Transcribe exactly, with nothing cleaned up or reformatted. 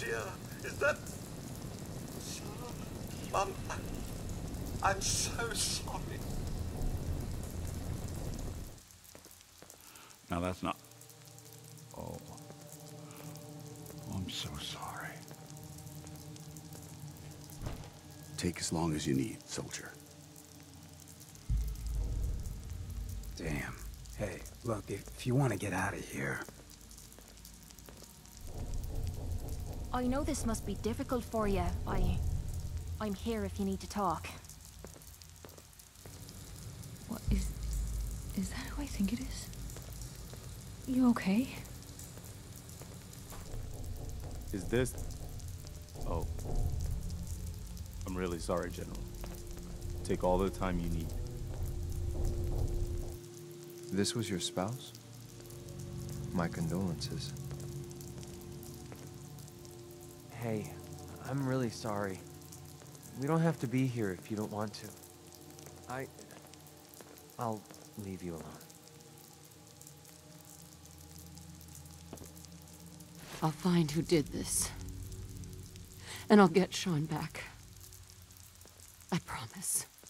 dear. Is that... Mum, I'm so sorry. Now that's not... Oh. I'm so sorry. Take as long as you need, soldier. Damn. Hey, look, if, if you want to get out of here... I know this must be difficult for you. I... I'm here if you need to talk. What is... Is that who I think it is? You okay? Is this... Oh. I'm really sorry, General. Take all the time you need. This was your spouse? My condolences. Hey, I'm really sorry. We don't have to be here if you don't want to. I... I'll leave you alone. I'll find who did this. And I'll get Sean back. I promise.